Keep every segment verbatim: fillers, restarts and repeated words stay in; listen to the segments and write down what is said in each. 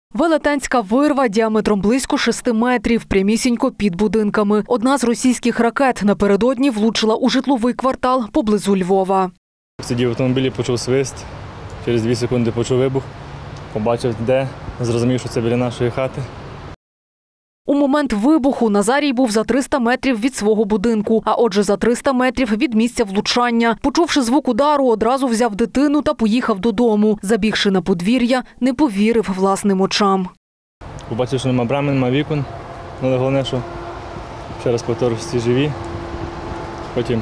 Велетенська вирва діаметром близько шести метрів, прямісінько під будинками. Одна з російських ракет напередодні влучила у житловий квартал поблизу Львова. Сидів в автомобілі, почув свист, через дві секунди почув вибух, побачив де, зрозумів, що це біля нашої хати. У момент вибуху Назарій був за триста метрів від свого будинку, а отже за триста метрів від місця влучання. Почувши звук удару, одразу взяв дитину та поїхав додому. Забігши на подвір'я, не повірив власним очам. Побачив, що нема брами, нема вікон, але головне, що ще раз повторю, що всі живі. Потім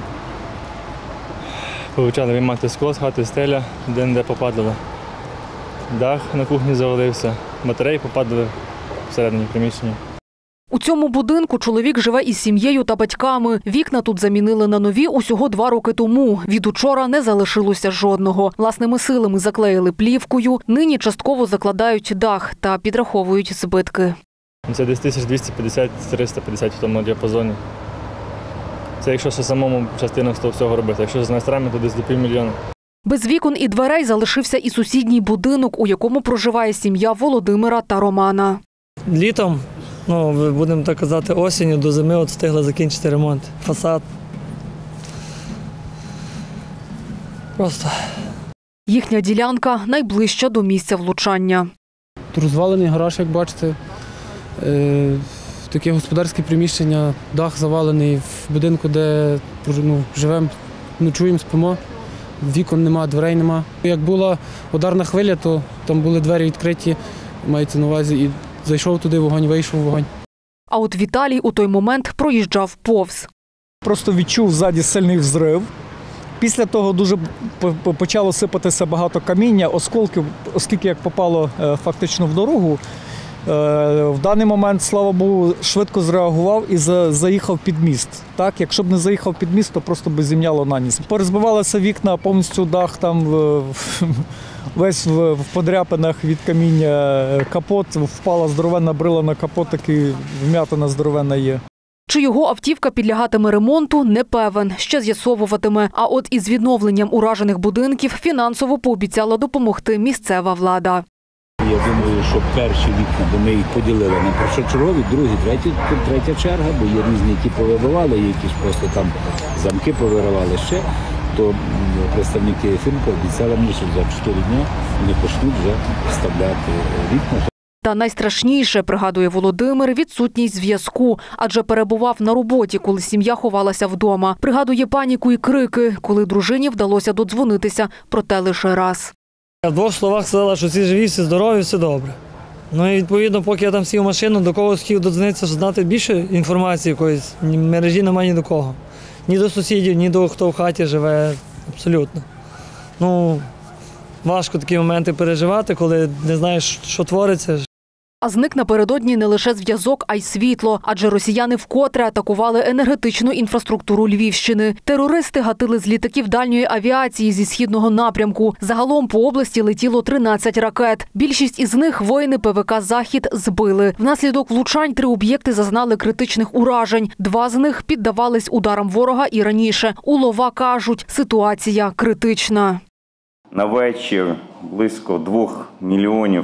почали виймати скло з хати, стеля, де-не-де попадало. Дах на кухні завалився, батареї попадали всередині приміщення. У цьому будинку чоловік живе із сім'єю та батьками. Вікна тут замінили на нові усього два роки тому. Від учора не залишилося жодного. Власними силами заклеїли плівкою. Нині частково закладають дах та підраховують збитки. Це десь тисяч двісті п'ятдесят - триста п'ятдесят в тому діапазоні. Це якщо ще самому частину з того всього робити. Якщо з майстрами, то десь до півмільйона. Без вікон і дверей залишився і сусідній будинок, у якому проживає сім'я Володимира та Романа. Літом, ну, будемо так казати, осінню до зими от встигли закінчити ремонт. Фасад. Просто. Їхня ділянка найближча до місця влучання. Тут розвалений гараж, як бачите. Е, таке господарське приміщення, дах завалений в будинку, де ну, живемо, ночуємо, спимо. Вікон нема, дверей нема. Як була ударна хвиля, то там були двері відкриті, мається на увазі, і зайшов туди вогонь, вийшов вогонь. А от Віталій у той момент проїжджав повз. Просто відчув ззаді сильний взрив. Після того дуже почало сипатися багато каміння, осколків, оскільки як попало фактично в дорогу. В даний момент, слава Богу, швидко зреагував і заїхав під міст. Так, якщо б не заїхав під міст, то просто би зімняло на ніс. Порозбивалися вікна, повністю дах там весь в подряпинах від каміння, капот, впала здоровенна брила на капот, такий вм'ятина здоровенна є. Чи його автівка підлягатиме ремонту, не певен, ще з'ясовуватиме. А от із відновленням уражених будинків фінансово пообіцяла допомогти місцева влада. Я думаю, що перші вікна, бо ми їх поділили на першочергові, другі, треті, третя черга, бо є різні, які повибивали, які ж просто там замки повиривали ще, то представники фірм пообіцяли мені, що за чотири дні вони почнуть вже вставляти вікна. Та найстрашніше, пригадує Володимир, відсутність зв'язку, адже перебував на роботі, коли сім'я ховалася вдома. Пригадує паніку і крики, коли дружині вдалося додзвонитися, проте лише раз. В двох словах сказала, що всі живі, всі здорові, все добре. Ну і відповідно, поки я там сів в машину, до когось хотів додзвонитися, знати більше інформації якоїсь, мережі немає ні до кого. Ні до сусідів, ні до хто в хаті живе, абсолютно. Ну, важко такі моменти переживати, коли не знаєш, що твориться. А зник напередодні не лише зв'язок, а й світло, адже росіяни вкотре атакували енергетичну інфраструктуру Львівщини. Терористи гатили з літаків дальньої авіації зі східного напрямку. Загалом по області летіло тринадцять ракет. Більшість із них воїни ПВК «Захід» збили. Внаслідок влучань три об'єкти зазнали критичних уражень. Два з них піддавались ударам ворога і раніше. У Лова кажуть, ситуація критична. На вечір близько двох мільйонів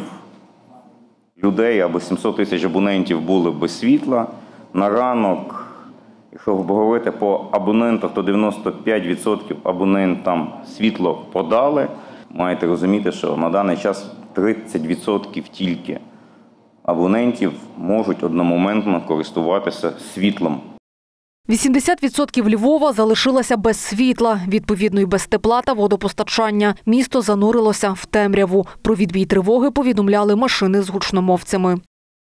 людей або сімсот тисяч абонентів були без світла. На ранок, якщо говорити по абонентах, то дев'яносто п'ять відсотків абонентам світло подали. Маєте розуміти, що на даний час тридцять відсотків тільки абонентів можуть одномоментно користуватися світлом. вісімдесят відсотків Львова залишилося без світла, відповідно й без тепла та водопостачання. Місто занурилося в темряву. Про відбій тривоги повідомляли машини з гучномовцями.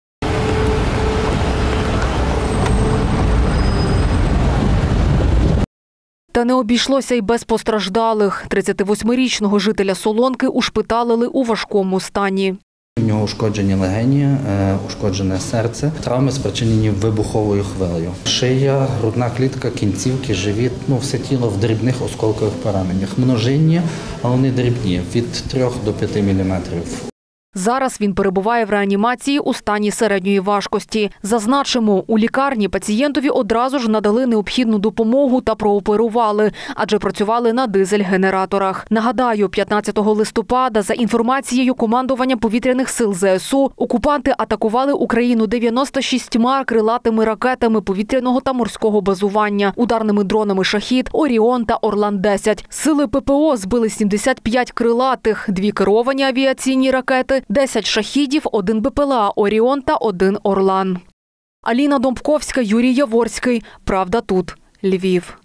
Та не обійшлося й без постраждалих. тридцятивосьмирічного жителя Солонки ушпиталили у важкому стані. У нього ушкоджені легені, ушкоджене серце, травми спричинені вибуховою хвилею. Шия, грудна клітка, кінцівки, живіт, ну все тіло в дрібних осколкових пораненнях. Множинні, а вони дрібні, від трьох до п'яти міліметрів. Зараз він перебуває в реанімації у стані середньої важкості. Зазначимо, у лікарні пацієнтові одразу ж надали необхідну допомогу та прооперували, адже працювали на дизель-генераторах. Нагадаю, п'ятнадцятого листопада, за інформацією командування повітряних сил ЗСУ, окупанти атакували Україну дев'яноста шістьма крилатими ракетами повітряного та морського базування, ударними дронами «Шахід», «Оріон» та «Орлан-десять». Сили ППО збили сімдесят п'ять крилатих, дві керовані авіаційні ракети, десять «Шахідів», один БПЛА «Оріон» та один «Орлан». Аліна Домбковська, Юрій Яворський. Правда тут. Львів.